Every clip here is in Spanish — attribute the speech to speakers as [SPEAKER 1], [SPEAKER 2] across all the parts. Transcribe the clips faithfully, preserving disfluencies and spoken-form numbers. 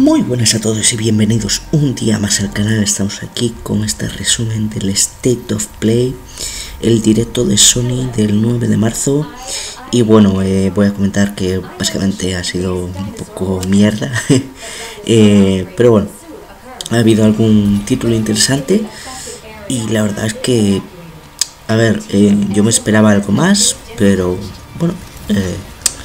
[SPEAKER 1] Muy buenas a todos y bienvenidos un día más al canal. Estamos aquí con este resumen del State of Play, el directo de Sony del nueve de marzo. Y bueno, eh, voy a comentar que básicamente ha sido un poco mierda, eh, pero bueno, ha habido algún título interesante y la verdad es que, a ver, eh, yo me esperaba algo más, pero bueno, eh,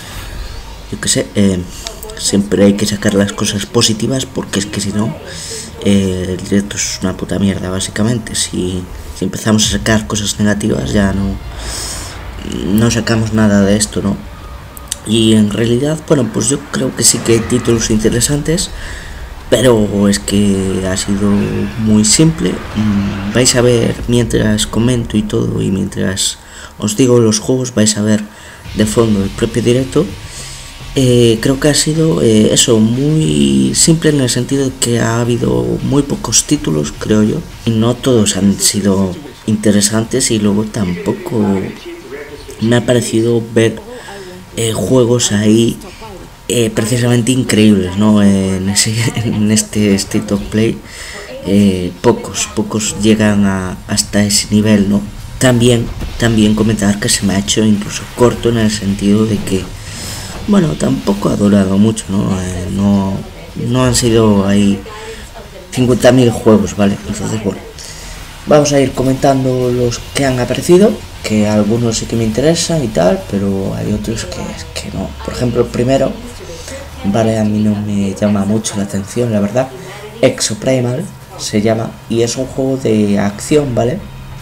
[SPEAKER 1] yo qué sé, eh, siempre hay que sacar las cosas positivas porque es que si no, eh, el directo es una puta mierda básicamente. Si, si empezamos a sacar cosas negativas ya no, no sacamos nada de esto, ¿no? Y en realidad, bueno, pues yo creo que sí que hay títulos interesantes, pero es que ha sido muy simple. Mm, vais a ver mientras comento y todo, y mientras os digo los juegos, vais a ver de fondo el propio directo. Eh, creo que ha sido eh, eso, muy simple en el sentido de que ha habido muy pocos títulos, creo yo, y no todos han sido interesantes, y luego tampoco me ha parecido ver eh, juegos ahí eh, precisamente increíbles, ¿no? En, ese, en este State of Play eh, pocos, pocos llegan a, hasta ese nivel, ¿no? También, también comentar que se me ha hecho incluso corto en el sentido de que, bueno, tampoco ha durado mucho, ¿no? Eh, no, no han sido ahí cincuenta mil juegos, ¿vale? Entonces, bueno, vamos a ir comentando los que han aparecido, que algunos sí que me interesan y tal, pero hay otros que, que no. Por ejemplo, el primero, vale, a mí no me llama mucho la atención, la verdad. Exoprimal se llama, y es un juego de acción, ¿vale?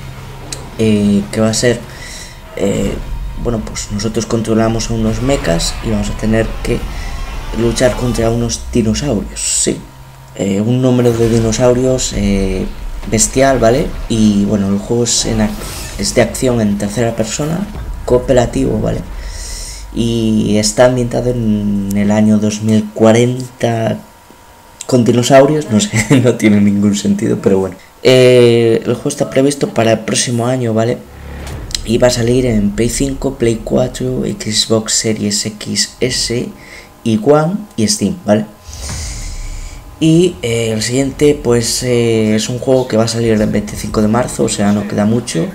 [SPEAKER 1] Eh, que va a ser... Eh, bueno, pues nosotros controlamos a unos mechas y vamos a tener que luchar contra unos dinosaurios, sí, eh, un número de dinosaurios eh, bestial, ¿vale? Y bueno, el juego es, en, es de acción en tercera persona, cooperativo, ¿vale? Y está ambientado en el año dos mil cuarenta con dinosaurios, no sé, no tiene ningún sentido, pero bueno. Eh, el juego está previsto para el próximo año, ¿vale? Y va a salir en Play cinco, Play cuatro, Xbox Series X S y One y Steam, ¿vale? Y eh, el siguiente, pues eh, es un juego que va a salir el veinticinco de marzo, o sea, no queda mucho.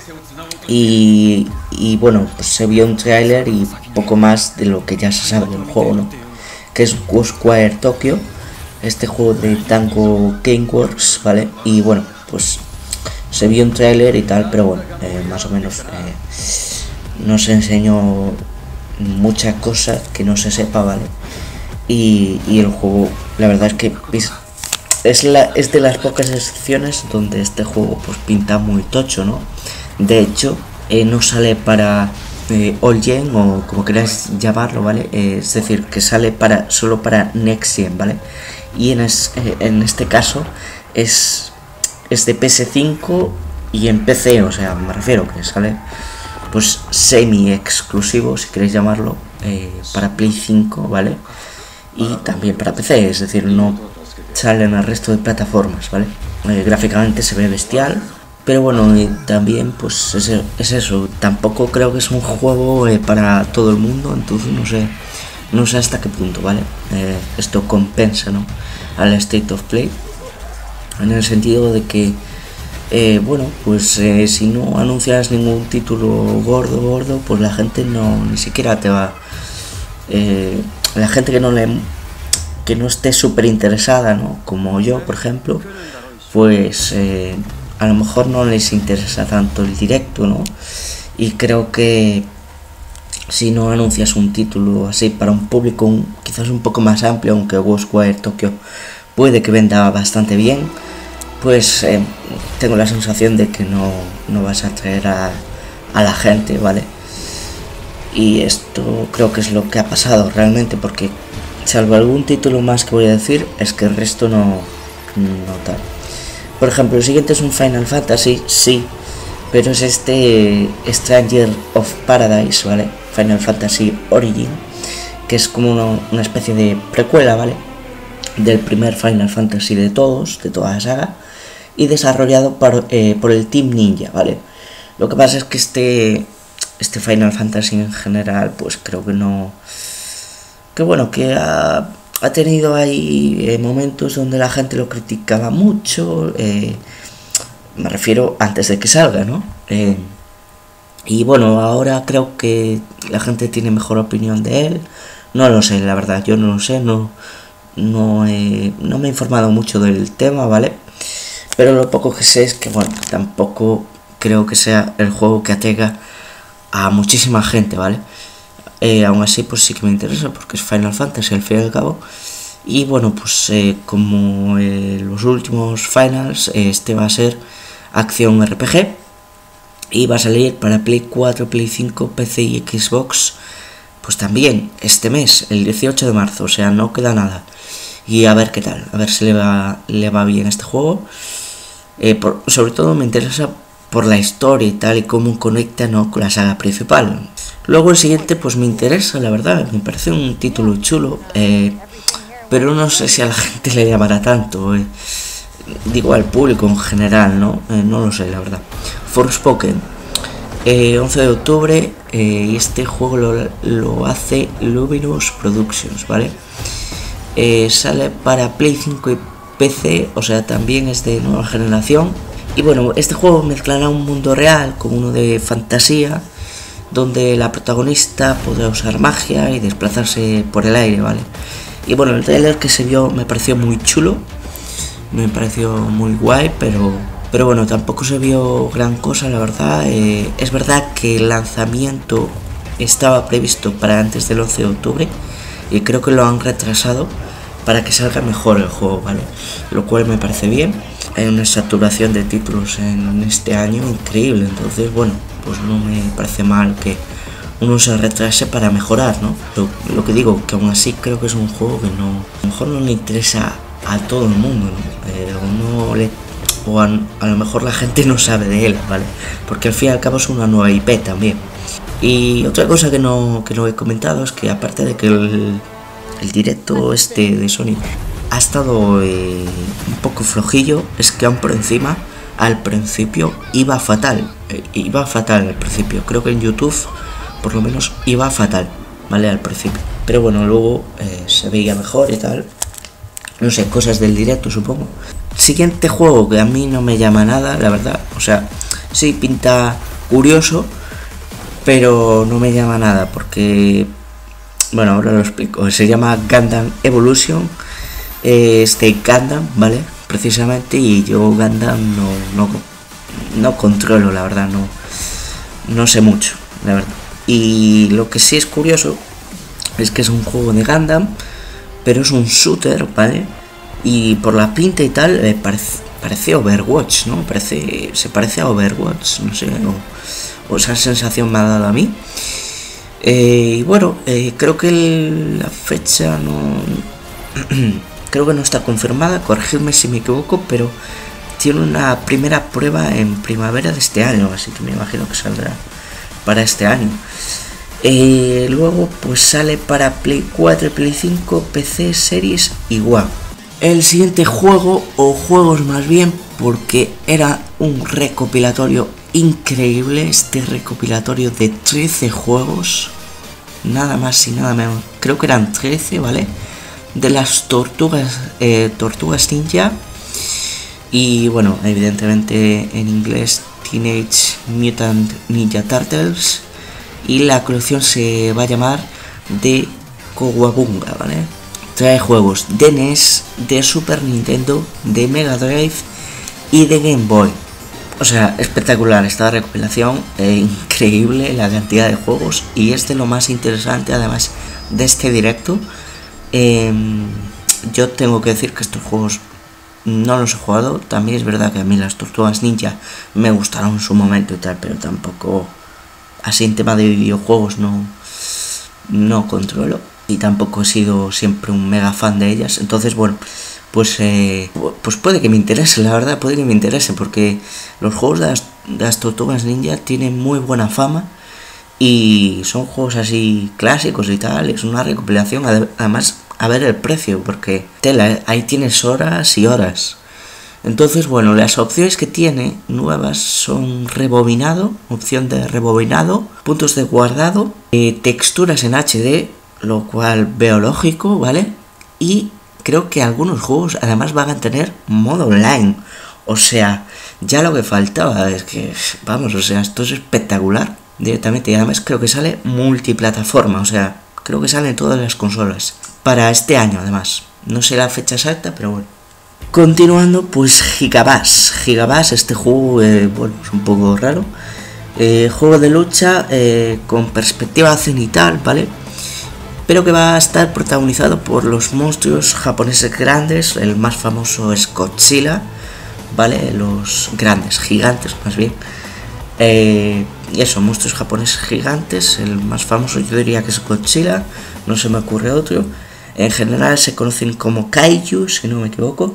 [SPEAKER 1] Y, y bueno, pues se vio un tráiler y poco más de lo que ya se sabe del juego, ¿no? Que es Ghostwire Tokyo, este juego de Tango Gameworks, ¿vale? Y bueno, pues se vio un tráiler y tal, pero bueno, eh, más o menos eh, no se enseñó mucha cosa que no se sepa, ¿vale? Y, y el juego, la verdad es que es, es, la, es de las pocas excepciones donde este juego pues pinta muy tocho, ¿no? De hecho, eh, no sale para eh, All Gen o como queráis llamarlo, ¿vale? Eh, es decir, que sale para solo para Next Gen, ¿vale? Y en, es, eh, en este caso es... es de P S cinco y en P C, o sea, me refiero que sale pues semi exclusivo, si queréis llamarlo, eh, para Play cinco, ¿vale? Y también para P C, es decir, no sale en el resto de plataformas, ¿vale? Eh, gráficamente se ve bestial, pero bueno, y también pues es, es eso, tampoco creo que es un juego eh, para todo el mundo, entonces no sé, no sé hasta qué punto, ¿vale? Eh, esto compensa, ¿no? Al State of Play, en el sentido de que eh, bueno, pues eh, si no anuncias ningún título gordo gordo, pues la gente no ni siquiera te va eh, la gente que no le que no esté súper interesada, ¿no? Como yo, por ejemplo, pues eh, a lo mejor no les interesa tanto el directo, ¿no? Y creo que si no anuncias un título así para un público un, quizás un poco más amplio, aunque Ghostwire Tokyo puede que venda bastante bien, pues eh, tengo la sensación de que no, no vas a atraer a, a la gente, ¿vale? Y esto creo que es lo que ha pasado realmente, porque salvo algún título más que voy a decir, es que el resto no, no tal. Por ejemplo, el siguiente es un Final Fantasy, sí, pero es este Stranger of Paradise, ¿vale? Final Fantasy Origin, que es como una, una especie de precuela, ¿vale? Del primer Final Fantasy de todos, de toda la saga, y desarrollado por, eh, por el Team Ninja, ¿vale? Lo que pasa es que este, este Final Fantasy en general, pues creo que no... Que bueno, que ha, ha tenido ahí eh, momentos donde la gente lo criticaba mucho, eh, me refiero antes de que salga, ¿no? Eh, y bueno, ahora creo que la gente tiene mejor opinión de él. No lo sé, la verdad, yo no lo sé, no, no, eh, no me he informado mucho del tema, ¿vale? Pero lo poco que sé es que, bueno, tampoco creo que sea el juego que atraiga a muchísima gente, ¿vale? Eh, aún así, pues sí que me interesa porque es Final Fantasy al fin y al cabo. Y bueno, pues eh, como eh, los últimos Finals, eh, este va a ser acción R P G. Y va a salir para Play cuatro, Play cinco, P C y Xbox, pues también este mes, el dieciocho de marzo, o sea, no queda nada. Y a ver qué tal, a ver si le va, le va bien este juego. Eh, por, sobre todo me interesa por la historia y tal, y cómo conecta, ¿no?, con la saga principal. Luego el siguiente pues me interesa, la verdad, me parece un título chulo, eh, pero no sé si a la gente le llamará tanto, eh, digo al público en general, ¿no? Eh, no lo sé, la verdad. Forspoken, eh, once de octubre, eh, y este juego lo, lo hace Luminous Productions, ¿vale? Eh, sale para Play cinco y P C, o sea, también es de nueva generación. Y bueno, este juego mezclará un mundo real con uno de fantasía, donde la protagonista podrá usar magia y desplazarse por el aire, ¿vale? Y bueno, el trailer que se vio me pareció muy chulo, me pareció muy guay, pero, pero bueno, tampoco se vio gran cosa, la verdad. Eh, es verdad que el lanzamiento estaba previsto para antes del once de octubre y creo que lo han retrasado para que salga mejor el juego, ¿vale? Lo cual me parece bien. Hay una saturación de títulos en este año increíble, entonces bueno, pues no me parece mal que uno se retrase para mejorar, ¿no? Lo, lo que digo, que aún así creo que es un juego que no, a lo mejor no le interesa a todo el mundo, ¿no? Pero no le, o a, a lo mejor la gente no sabe de él, ¿vale? Porque al fin y al cabo es una nueva I P también. Y otra cosa que no, que no he comentado es que aparte de que el, el directo este de Sony ha estado eh, un poco flojillo, es que aún por encima, al principio iba fatal, eh, iba fatal al principio, creo que en YouTube por lo menos iba fatal, ¿vale? Al principio, pero bueno, luego eh, se veía mejor y tal, no sé, cosas del directo supongo. Siguiente juego que a mí no me llama nada, la verdad, o sea, sí pinta curioso, pero no me llama nada porque, bueno, ahora lo explico, se llama Gundam Evolution. Este Gundam, ¿vale? Precisamente, y yo Gundam no, no, no controlo, la verdad, no, no sé mucho, la verdad. Y lo que sí es curioso es que es un juego de Gundam, pero es un shooter, ¿vale? Y por la pinta y tal, eh, parece, parece Overwatch, ¿no? Parece, se parece a Overwatch, no sé, o, o esa sensación me ha dado a mí. Eh, y bueno, eh, creo que el, la fecha no... creo que no está confirmada, corregidme si me equivoco, pero tiene una primera prueba en primavera de este año, así que me imagino que saldrá para este año. Eh, luego pues sale para Play cuatro, Play cinco, P C, Series y One. El siguiente juego, o juegos más bien, porque era un recopilatorio increíble, este recopilatorio de trece juegos, nada más y nada menos, creo que eran trece, ¿vale? De las tortugas eh, tortugas ninja, y bueno, evidentemente en inglés Teenage Mutant Ninja Turtles, y la colección se va a llamar de Cowabunga, ¿vale? Trae juegos de N E S, de Super Nintendo, de Mega Drive y de Game Boy. O sea, espectacular esta recopilación, eh, increíble la cantidad de juegos, y es de lo más interesante además de este directo. Eh, yo tengo que decir que estos juegos no los he jugado. También es verdad que a mí las Tortugas Ninja me gustaron en su momento y tal, pero tampoco así en tema de videojuegos no, no controlo, y tampoco he sido siempre un mega fan de ellas. Entonces bueno, pues eh, pues puede que me interese, la verdad, puede que me interese, porque los juegos de las, de las Tortugas Ninja tienen muy buena fama y son juegos así clásicos y tal. Es una recopilación, además, a ver el precio, porque tela, ahí tienes horas y horas. Entonces bueno, las opciones que tiene nuevas son rebobinado, opción de rebobinado, puntos de guardado, eh, texturas en H D, lo cual veo lógico, ¿vale? y creo que algunos juegos además van a tener modo online. O sea, ya lo que faltaba es que, vamos, o sea, esto es espectacular directamente. Y además creo que sale multiplataforma, o sea, creo que sale en todas las consolas. Para este año además. No sé la fecha exacta, pero bueno. Continuando, pues Gigabass. Gigabass, este juego, eh, bueno, es un poco raro. Eh, juego de lucha eh, con perspectiva cenital, ¿vale? Pero que va a estar protagonizado por los monstruos japoneses grandes. El más famoso es Godzilla, ¿vale? Los grandes, gigantes más bien. Eh, y eso, monstruos japoneses gigantes. El más famoso yo diría que es Godzilla, no se me ocurre otro. En general se conocen como Kaiju, si no me equivoco.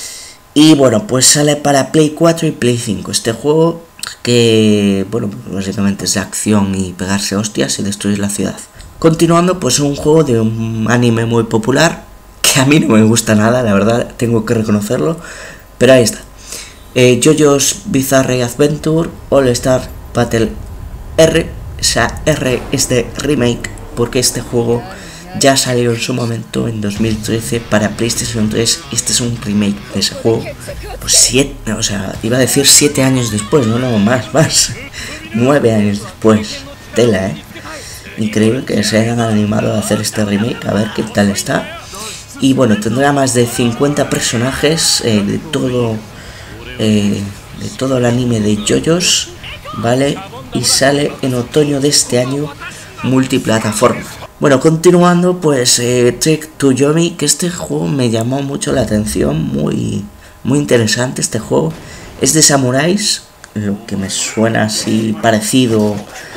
[SPEAKER 1] Y bueno, pues sale para Play cuatro y Play cinco. Este juego que, bueno, básicamente es de acción y pegarse hostias y destruir la ciudad. Continuando, pues un juego de un anime muy popular, que a mí no me gusta nada, la verdad, tengo que reconocerlo. Pero ahí está. Eh, JoJo's Bizarre Adventure All Star Battle R. O sea, R es de remake, porque este juego ya salió en su momento en dos mil trece para PlayStation tres y este es un remake de ese juego. Pues siete, o sea, iba a decir siete años después, no, no, más, más. Nueve años después. Tela, eh. Increíble que se hayan animado a hacer este remake, a ver qué tal está. Y bueno, tendrá más de cincuenta personajes eh, de todo eh, de todo el anime de JoJo's, ¿vale? Y sale en otoño de este año multiplataforma. Bueno, continuando, pues eh, Trek to Yomi, que este juego me llamó mucho la atención, muy, muy interesante este juego. Es de samuráis, lo que me suena así parecido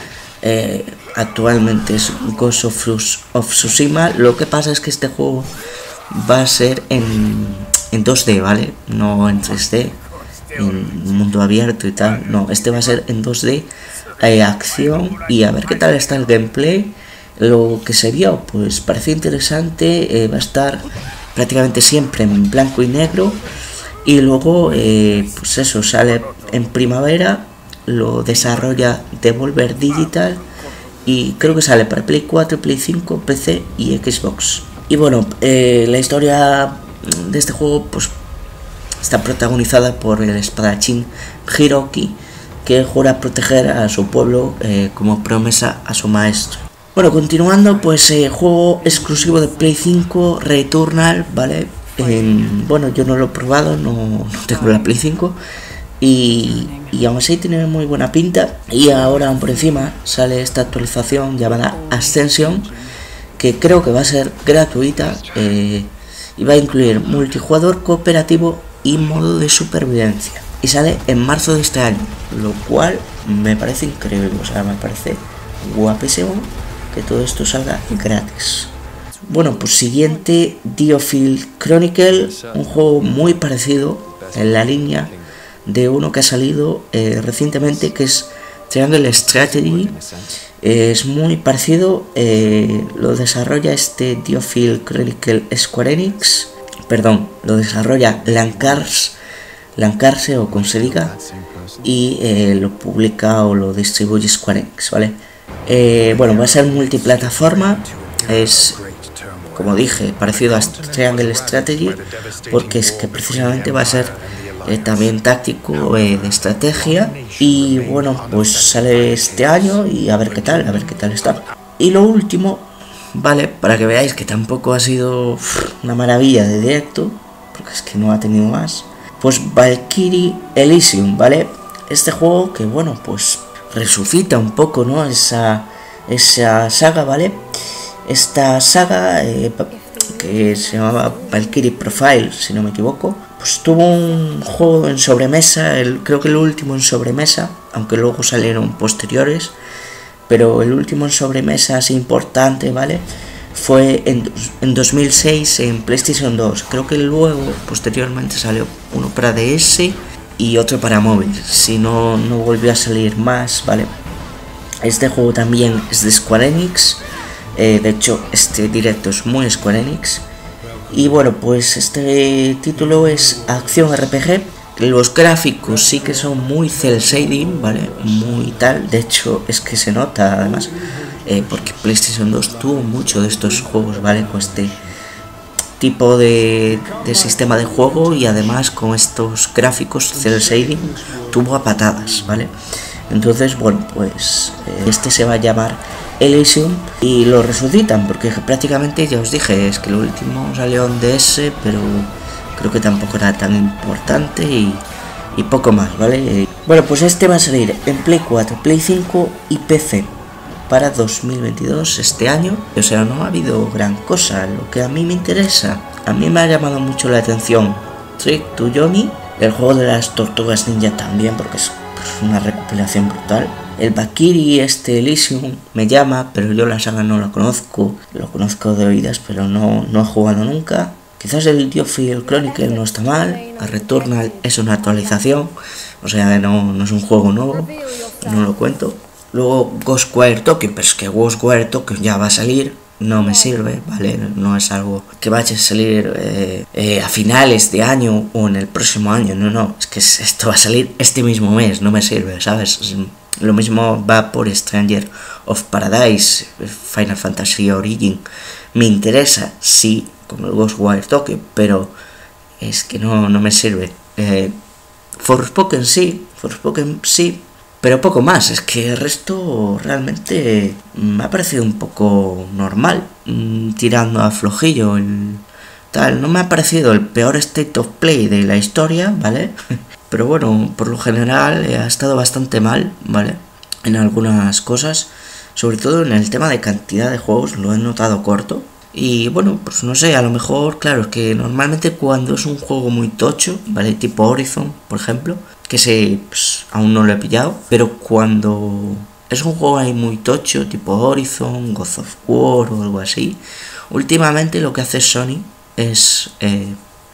[SPEAKER 1] eh, actualmente es Ghost of, of Tsushima. Lo que pasa es que este juego va a ser en, en dos D, ¿vale? No en tres D, en mundo abierto y tal. No, este va a ser en dos D, eh, acción, y a ver qué tal está el gameplay. Lo que se vio, pues parece interesante. eh, va a estar prácticamente siempre en blanco y negro, y luego eh, pues eso, sale en primavera, lo desarrolla Devolver Digital y creo que sale para Play cuatro, Play cinco, P C y Xbox. Y bueno, eh, la historia de este juego pues está protagonizada por el espadachín Hiroki, que jura proteger a su pueblo eh, como promesa a su maestro. Bueno, continuando, pues eh, juego exclusivo de Play cinco, Returnal, ¿vale? Eh, bueno, yo no lo he probado, no, no tengo la Play cinco y, y aún así tiene muy buena pinta. Y ahora por encima sale esta actualización llamada Ascension, que creo que va a ser gratuita eh, y va a incluir multijugador cooperativo y modo de supervivencia. Y sale en marzo de este año, lo cual me parece increíble, o sea, me parece guapísimo que todo esto salga gratis. Bueno, pues siguiente, Diofield Chronicle, un juego muy parecido en la línea de uno que ha salido eh, recientemente, que es Triangle Strategy. Eh, es muy parecido, eh, lo desarrolla este Diofield Chronicle Square Enix, perdón, lo desarrolla Lancars, Lancarse o como se diga, y eh, lo publica o lo distribuye Square Enix, ¿vale? Eh, bueno, va a ser multiplataforma, es, como dije, parecido a Triangle Strategy, porque es que precisamente va a ser eh, también táctico, eh, de estrategia. Y bueno, pues sale este año y a ver qué tal, a ver qué tal está. Y lo último, vale, para que veáis que tampoco ha sido uff, una maravilla de directo, porque es que no ha tenido más, pues Valkyrie Elysium, ¿vale? Este juego que, bueno, pues resucita un poco, ¿no? Esa, esa saga, ¿vale? Esta saga eh, que se llamaba Valkyrie Profile, si no me equivoco, pues tuvo un juego en sobremesa, el, creo que el último en sobremesa, aunque luego salieron posteriores, pero el último en sobremesa así importante, ¿vale? Fue en, en dos mil seis en PlayStation dos. Creo que luego, posteriormente, salió uno para D S y otro para móvil, si no, no volvió a salir más, ¿vale? Este juego también es de Square Enix, eh, de hecho este directo es muy Square Enix. Y bueno, pues este título es acción R P G. Los gráficos sí que son muy cel shading, ¿vale? Muy tal, de hecho es que se nota además, eh, porque PlayStation dos tuvo mucho de estos juegos, ¿vale? Con este tipo de, de sistema de juego, y además con estos gráficos cel shading tuvo a patadas, ¿vale? Entonces, bueno, pues eh, este se va a llamar Elysium y lo resucitan porque prácticamente, ya os dije, es que el último salió en D S, pero creo que tampoco era tan importante y, y poco más, ¿vale? Bueno, pues este va a salir en Play cuatro, Play cinco y P C para dos mil veintidós, este año. O sea, no ha habido gran cosa. Lo que a mí me interesa, a mí me ha llamado mucho la atención Trick to Yomi, el juego de las tortugas ninja también, porque es pues, una recopilación brutal. El Valkyrie, este Elysium, me llama, pero yo la saga no la conozco, lo conozco de oídas, pero no, no he jugado nunca. Quizás el Diofield Chronicle no está mal, el Returnal es una actualización, o sea, no, no es un juego nuevo, no lo cuento. Luego Ghostwire Tokyo, pero es que Ghostwire Tokyo ya va a salir, no me sirve, ¿vale? No es algo que vaya a salir eh, eh, a finales de año o en el próximo año, no, no, es que esto va a salir este mismo mes, no me sirve, ¿sabes? Lo mismo va por Stranger of Paradise, Final Fantasy Origin, me interesa, sí, como el Ghostwire Tokyo, pero es que no, no me sirve. Eh, Forspoken sí, Forspoken sí, pero poco más. Es que el resto realmente me ha parecido un poco normal, tirando a flojillo. El, tal, no me ha parecido el peor state of play de la historia, ¿vale? Pero bueno, por lo general ha estado bastante mal, ¿vale? En algunas cosas, sobre todo en el tema de cantidad de juegos, lo he notado corto. Y bueno, pues no sé, a lo mejor, claro, es que normalmente cuando es un juego muy tocho, ¿vale? Tipo Horizon, por ejemplo, que se pues, aún no lo he pillado, pero cuando es un juego ahí muy tocho, tipo Horizon, God of War o algo así, últimamente lo que hace Sony es eh,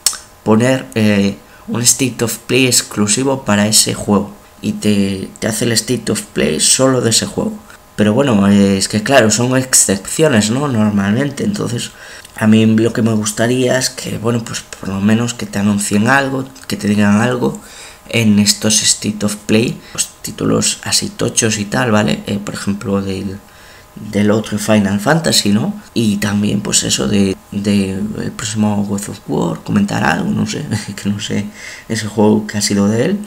[SPEAKER 1] poner eh, un State of Play exclusivo para ese juego y te, te hace el State of Play solo de ese juego. Pero bueno, es que claro, son excepciones, ¿no? Normalmente, entonces a mí lo que me gustaría es que, bueno, pues por lo menos que te anuncien algo, que te digan algo en estos State of Play, los títulos así tochos y tal, ¿vale? Eh, por ejemplo, del, del otro Final Fantasy, ¿no? Y también, pues eso de, de el próximo God of War, comentar algo, no sé, que no sé ese juego que ha sido de él.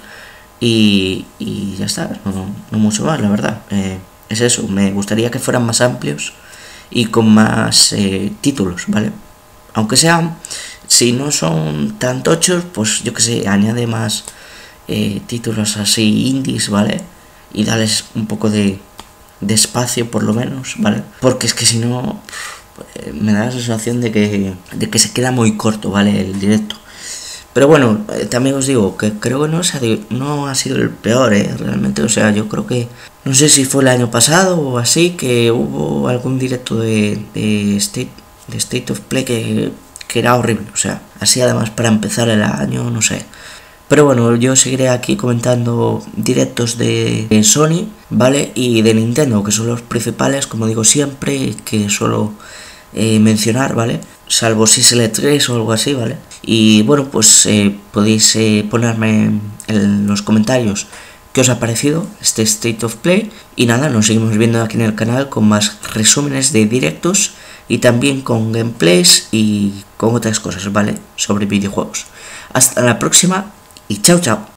[SPEAKER 1] Y, y ya está, no, no mucho más, la verdad. Eh, Es eso, me gustaría que fueran más amplios y con más eh, títulos, ¿vale? Aunque sean, si no son tan tochos, pues yo que sé, añade más eh, títulos así indies, ¿vale? Y darles un poco de, de espacio por lo menos, ¿vale? Porque es que si no, eh, me da la sensación de que, de que se queda muy corto, ¿vale? El directo. Pero bueno, eh, también os digo que creo que no, se ha, no ha sido el peor, ¿eh? Realmente, o sea, yo creo que, no sé si fue el año pasado o así, que hubo algún directo de, de, State, de State of Play que, que era horrible, o sea, así además para empezar el año, no sé. Pero bueno, yo seguiré aquí comentando directos de, de Sony, ¿vale? Y de Nintendo, que son los principales, como digo siempre, que suelo eh, mencionar, ¿vale? Salvo si es el E tres o algo así, ¿vale? Y bueno, pues eh, podéis eh, ponerme en los comentarios qué os ha parecido este State of Play. Y nada, nos seguimos viendo aquí en el canal con más resúmenes de directos y también con gameplays y con otras cosas, ¿vale? Sobre videojuegos. Hasta la próxima y chao chao.